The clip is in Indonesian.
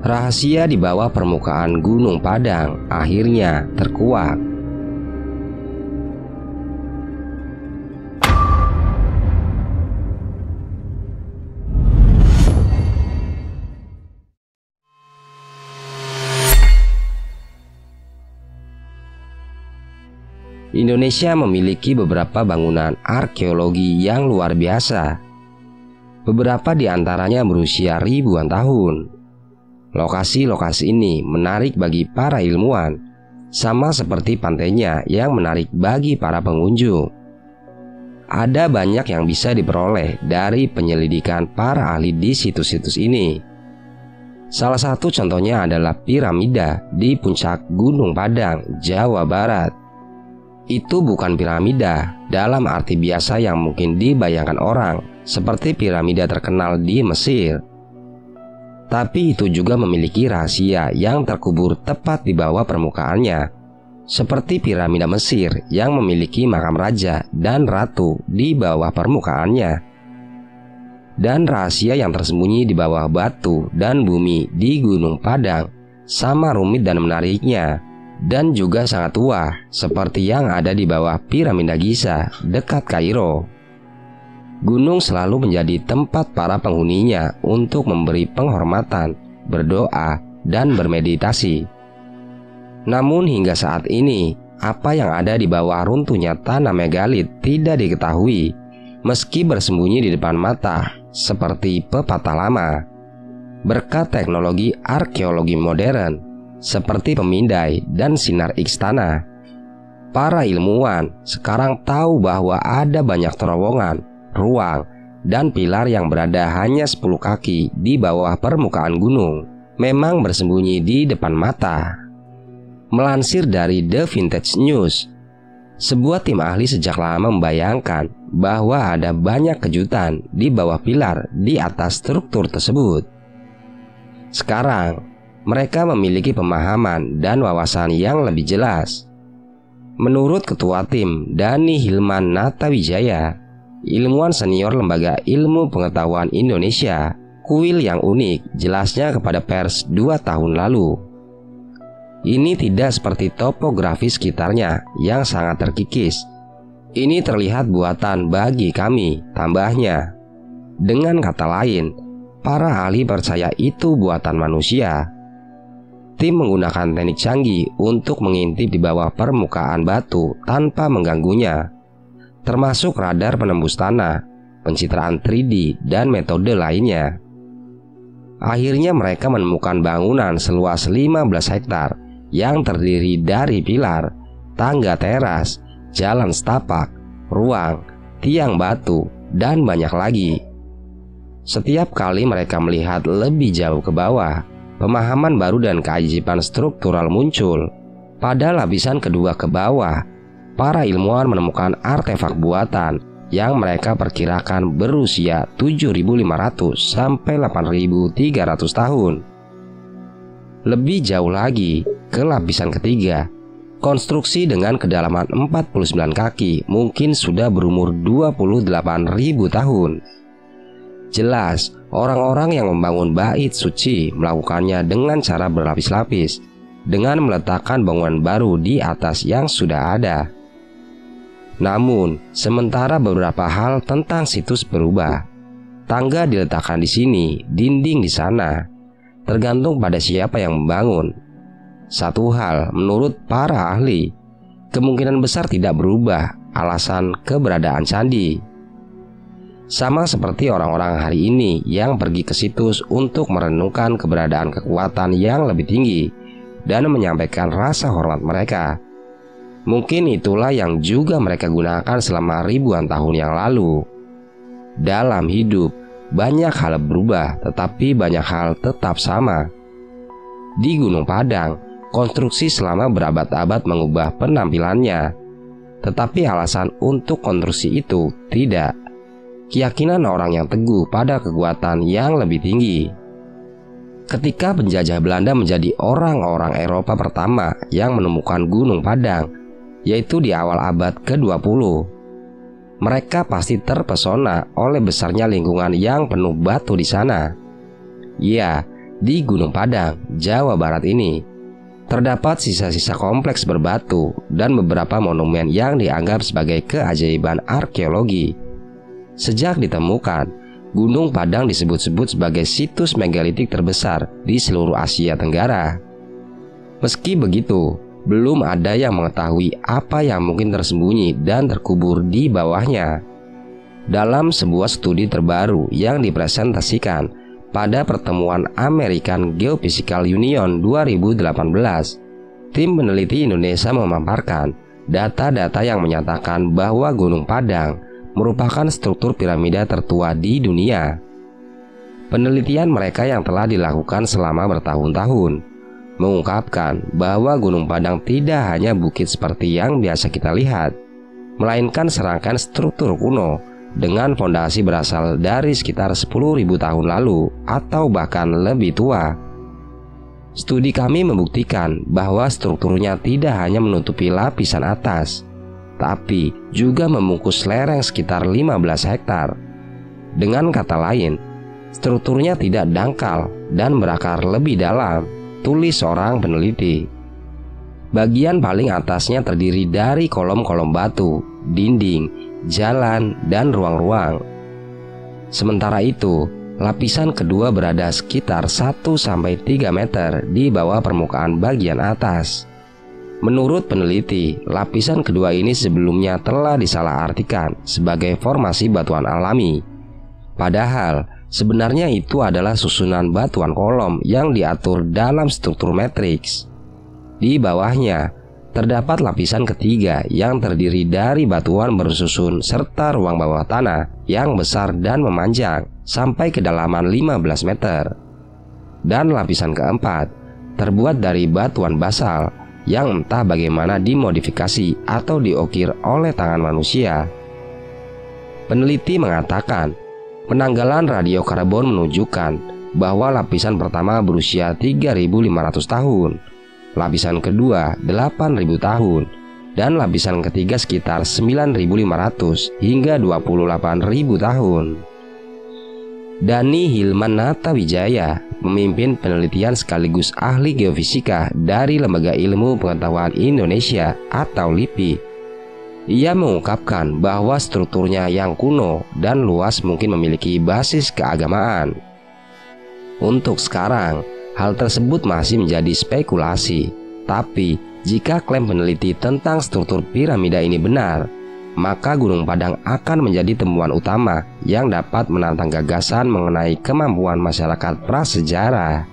Rahasia di bawah permukaan Gunung Padang akhirnya terkuak. Indonesia memiliki beberapa bangunan arkeologi yang luar biasa. Beberapa di antaranya berusia ribuan tahun. Lokasi-lokasi ini menarik bagi para ilmuwan, sama seperti pantainya yang menarik bagi para pengunjung. Ada banyak yang bisa diperoleh dari penyelidikan para ahli di situs-situs ini. Salah satu contohnya adalah piramida di puncak Gunung Padang, Jawa Barat. Itu bukan piramida dalam arti biasa yang mungkin dibayangkan orang, seperti piramida terkenal di Mesir. Tapi itu juga memiliki rahasia yang terkubur tepat di bawah permukaannya, seperti piramida Mesir yang memiliki makam raja dan ratu di bawah permukaannya. Dan rahasia yang tersembunyi di bawah batu dan bumi di Gunung Padang sama rumit dan menariknya, dan juga sangat tua, seperti yang ada di bawah piramida Giza dekat Kairo. Gunung selalu menjadi tempat para penghuninya untuk memberi penghormatan, berdoa, dan bermeditasi. Namun hingga saat ini, apa yang ada di bawah runtuhnya tanah megalit tidak diketahui, meski bersembunyi di depan mata, seperti pepatah lama. Berkat teknologi arkeologi modern, seperti pemindai dan sinar X tanah, para ilmuwan sekarang tahu bahwa ada banyak terowongan, ruang, dan pilar yang berada hanya 10 kaki di bawah permukaan gunung, memang bersembunyi di depan mata. Melansir dari The Vintage News, sebuah tim ahli sejak lama membayangkan bahwa ada banyak kejutan di bawah pilar di atas struktur tersebut. Sekarang, mereka memiliki pemahaman dan wawasan yang lebih jelas. Menurut Ketua Tim, Dani Hilman Natawijaya, ilmuwan senior Lembaga Ilmu Pengetahuan Indonesia, kuil yang unik jelasnya kepada pers 2 tahun lalu. Ini tidak seperti topografi sekitarnya yang sangat terkikis. Ini terlihat buatan bagi kami, tambahnya. Dengan kata lain, para ahli percaya itu buatan manusia. Tim menggunakan teknik canggih untuk mengintip di bawah permukaan batu tanpa mengganggunya, termasuk radar penembus tanah, pencitraan 3D, dan metode lainnya. Akhirnya mereka menemukan bangunan seluas 15 hektar yang terdiri dari pilar, tangga teras, jalan setapak, ruang, tiang batu, dan banyak lagi. Setiap kali mereka melihat lebih jauh ke bawah, pemahaman baru dan keajaiban struktural muncul. Pada lapisan kedua ke bawah, para ilmuwan menemukan artefak buatan yang mereka perkirakan berusia 7.500 sampai 8.300 tahun. Lebih jauh lagi, ke lapisan ketiga, konstruksi dengan kedalaman 49 kaki mungkin sudah berumur 28.000 tahun. Jelas, orang-orang yang membangun bait suci melakukannya dengan cara berlapis-lapis, dengan meletakkan bangunan baru di atas yang sudah ada. Namun, sementara beberapa hal tentang situs berubah. Tangga diletakkan di sini, dinding di sana, tergantung pada siapa yang membangun. Satu hal, menurut para ahli, kemungkinan besar tidak berubah, alasan keberadaan candi. Sama seperti orang-orang hari ini yang pergi ke situs untuk merenungkan keberadaan kekuatan yang lebih tinggi dan menyampaikan rasa hormat mereka. Mungkin itulah yang juga mereka gunakan selama ribuan tahun yang lalu. Dalam hidup, banyak hal berubah, tetapi banyak hal tetap sama. Di Gunung Padang, konstruksi selama berabad-abad mengubah penampilannya, tetapi alasan untuk konstruksi itu tidak. Keyakinan orang yang teguh pada kekuatan yang lebih tinggi. Ketika penjajah Belanda menjadi orang-orang Eropa pertama yang menemukan Gunung Padang, yaitu di awal abad ke-20, mereka pasti terpesona oleh besarnya lingkungan yang penuh batu di sana. Ya, di Gunung Padang, Jawa Barat ini, terdapat sisa-sisa kompleks berbatu dan beberapa monumen yang dianggap sebagai keajaiban arkeologi. Sejak ditemukan, Gunung Padang disebut-sebut sebagai situs megalitik terbesar di seluruh Asia Tenggara. Meski begitu, belum ada yang mengetahui apa yang mungkin tersembunyi dan terkubur di bawahnya. Dalam sebuah studi terbaru yang dipresentasikan pada pertemuan American Geophysical Union 2018, tim peneliti Indonesia memaparkan data-data yang menyatakan bahwa Gunung Padang merupakan struktur piramida tertua di dunia. Penelitian mereka yang telah dilakukan selama bertahun-tahun mengungkapkan bahwa Gunung Padang tidak hanya bukit seperti yang biasa kita lihat, melainkan serangkaian struktur kuno dengan fondasi berasal dari sekitar 10.000 tahun lalu atau bahkan lebih tua. Studi kami membuktikan bahwa strukturnya tidak hanya menutupi lapisan atas, tapi juga membungkus lereng sekitar 15 hektar. Dengan kata lain, strukturnya tidak dangkal dan berakar lebih dalam, tulis seorang peneliti. Bagian paling atasnya terdiri dari kolom-kolom batu, dinding, jalan, dan ruang-ruang. Sementara itu, lapisan kedua berada sekitar 1-3 meter di bawah permukaan bagian atas. Menurut peneliti, lapisan kedua ini sebelumnya telah disalahartikan sebagai formasi batuan alami. Padahal, sebenarnya itu adalah susunan batuan kolom yang diatur dalam struktur matriks. Di bawahnya, terdapat lapisan ketiga yang terdiri dari batuan bersusun serta ruang bawah tanah yang besar dan memanjang sampai kedalaman 15 meter. Dan lapisan keempat terbuat dari batuan basal yang entah bagaimana dimodifikasi atau diukir oleh tangan manusia. Peneliti mengatakan, penanggalan radiokarbon menunjukkan bahwa lapisan pertama berusia 3.500 tahun, lapisan kedua 8.000 tahun, dan lapisan ketiga sekitar 9.500 hingga 28.000 tahun. Dani Hilman Natawijaya, memimpin penelitian sekaligus ahli geofisika dari Lembaga Ilmu Pengetahuan Indonesia atau LIPI. Ia mengungkapkan bahwa strukturnya yang kuno dan luas mungkin memiliki basis keagamaan. Untuk sekarang, hal tersebut masih menjadi spekulasi. Tapi, jika klaim peneliti tentang struktur piramida ini benar, maka Gunung Padang akan menjadi temuan utama yang dapat menantang gagasan mengenai kemampuan masyarakat prasejarah.